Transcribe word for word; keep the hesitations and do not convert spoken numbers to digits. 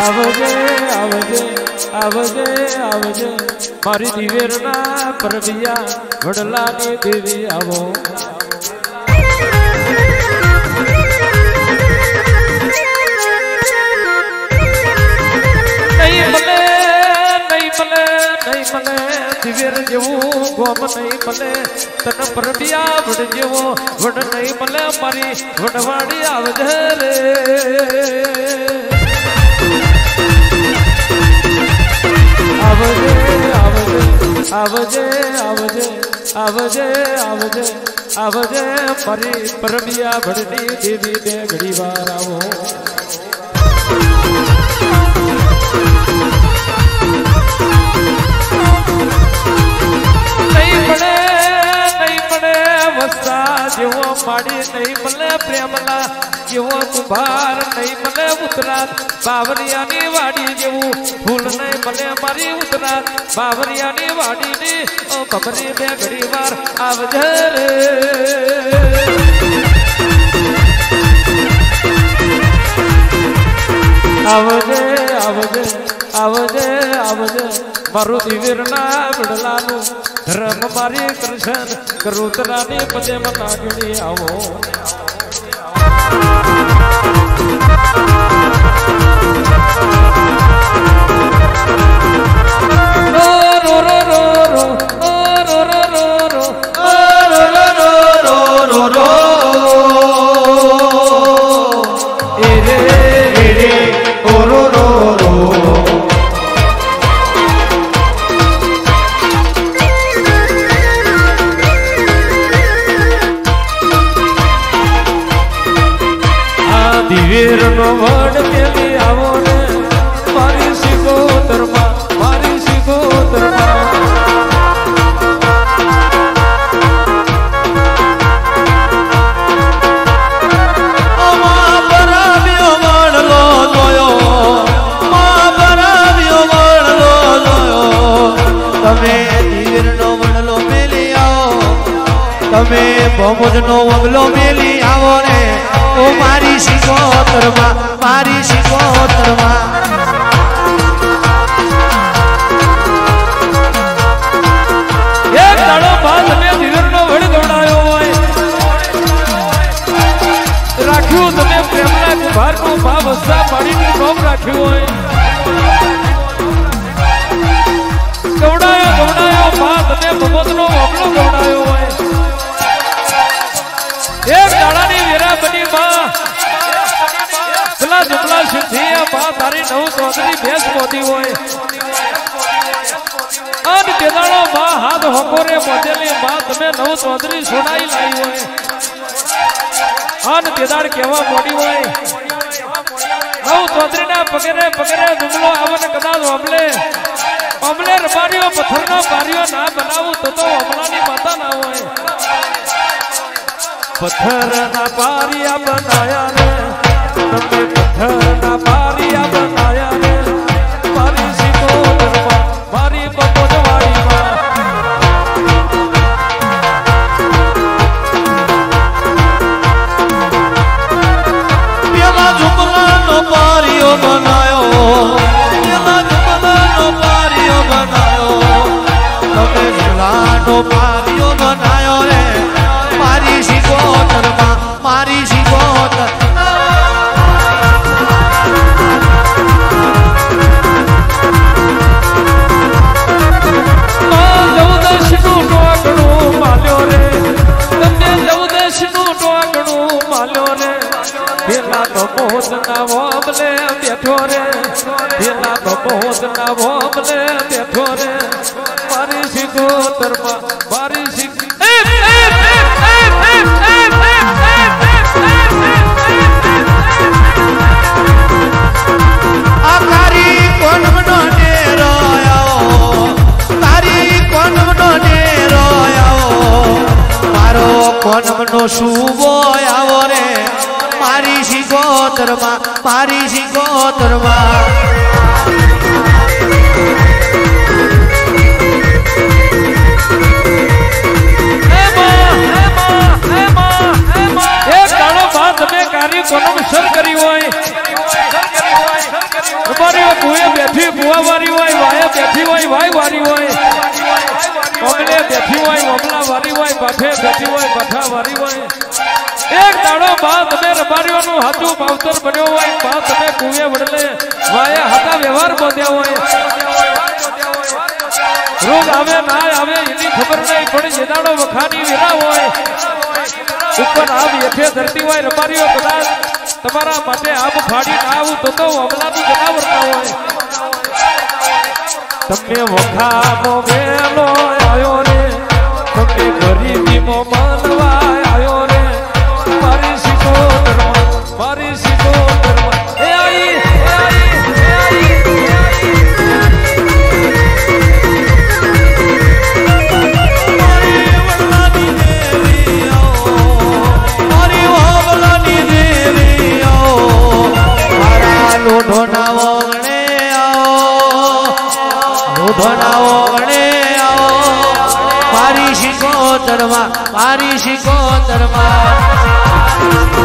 आवजे आवजे आवजे आवजे मारी दिवेरना परबिया वडलानी देवी आवो नहीं मले नहीं मले नहीं मले दिवेर जेवू गोम नहीं मले तन परबिया वड जेवो वड नहीं मले मारी वडवाड़ी आवजे रे आवजे आवजे आवजे आवजे आवजे आवजे आवजे मारी परबिया भड़नी देवी दे घड़ी बार आवो नहीं पड़े नहीं पड़े वस्ता जेवो माड़ी नहीं मले प्रेमला जेवो कुंभार नहीं मले उतरात बावरियानी वाड़ी जेवू फूल नहीं मले मारी उतरात बावरियानी वाड़ी ने ओ कमरे में घड़ी बार आवजे रे आवजे आवजे आवजे आवजे मारू दिवीरना बडलानु धर्म मारी कृष्ण करूतरानी पदे मना गणी आवो रो रो रो रो रो रो रो रो रो रो रो रो एरे एरे ओ रो रो रो दिवेर नो वड मेली आवो ने मारी सिगोतरमा मारी सिगोतरमा मा बराबियो वणलो लोयो मा बराबियो वणलो लोयो तमे दिवेर नो वणलो मेली आओ तमे बहुज नो वगलो मेली आवो ने ओ मारी सिगोतरमा मारी सिगोतरमा एक दाड़ो बाद में दिवेर नो वड दौड़ायो होय राख्यो तने प्रेमला कुभार को भाव वस्ता पाड़ी ने कोम राख्यो होय दौड़ायो दौड़ायो बाद में भगवत नो अपनो दौड़ायो होय एक दाड़ा नी वीरा बनी मां चला जुमला सिद्धि मां तारी नौ चौधरी भेस मोदी होय अन केदाड़ो मां हाथ होकोरे मोदेली मां तमे नौ चौधरी सुनाई लाई होय अन केदाड़ केवा मोडी होय नौ चौधरी ना पगरे पगरे जुमलो आवने कदा हमले हमले रबारियो पत्थर ना बारियो ना बनाऊ तो तो हमलानी माता ना होय पत्थर ना बारिया बनाया ने तमे पत्थर ना बारिया बनाया ने मारी सिगोतरमा मारी बपोदवाड़ी मां पेला जुमला नो बारियो बनायो पेला जुमला नो बारियो बनायो तमे जुमला नो बारियो बनायो रे मारी सिगोतरमा मारी सिगोतर जवदशनु टोकणु माल्यो रे तने जवदशनु टोकणु माल्यो रे भेला तो बहुत ना वोबले बैठो रे भेला तो बहुत ना वोबले बैठो रे मारी सिगोतरमा मारी सिग तारी कोन मनो डेरो आओ तारी कोन मनो डेरो आओ मारो कोन मनो शुभो आओ रे मारी सिगोतरमा मारी सिगोतरमा एक दाड़ो बाद में कार्य कोन सर करी होय हमारी કુએ બેઠી કુવા વારી હોય વાય બેઠી હોય વાય વારી હોય ઓમલે બેઠી હોય ઓમલા વારી હોય બાઠે બેઠી હોય બાઠા વારી હોય એક દાડો બા તમે રબારીઓનું હાથું માવતર બન્યો હોય બા તમે કુએ વડલે વાય હાથા વ્યવહાર બોધ્યા હોય રોગ આવે ના આવે એની ખબર નહીં પણ જે દાડો વખાની વેરા હોય ઉપર આબ યથે ધરતી હોય રબારીઓ કદાચ તમારા માટે આબ ફાડી ના આવું તો તો અમલાનું જનાવર ના હોય તમે વખાનો વેલો આયો રે તમે ગરીબીમો માનવા આયો રે મારી સીધો ધર્મ મારી સીધો ધર્મ એ આઈ એ આઈ એ આઈ લોઢોનાવો ગણે આવો લોઢોનાવો ગણે આવો મારી શિકોતરમાં મારી શિકોતરમાં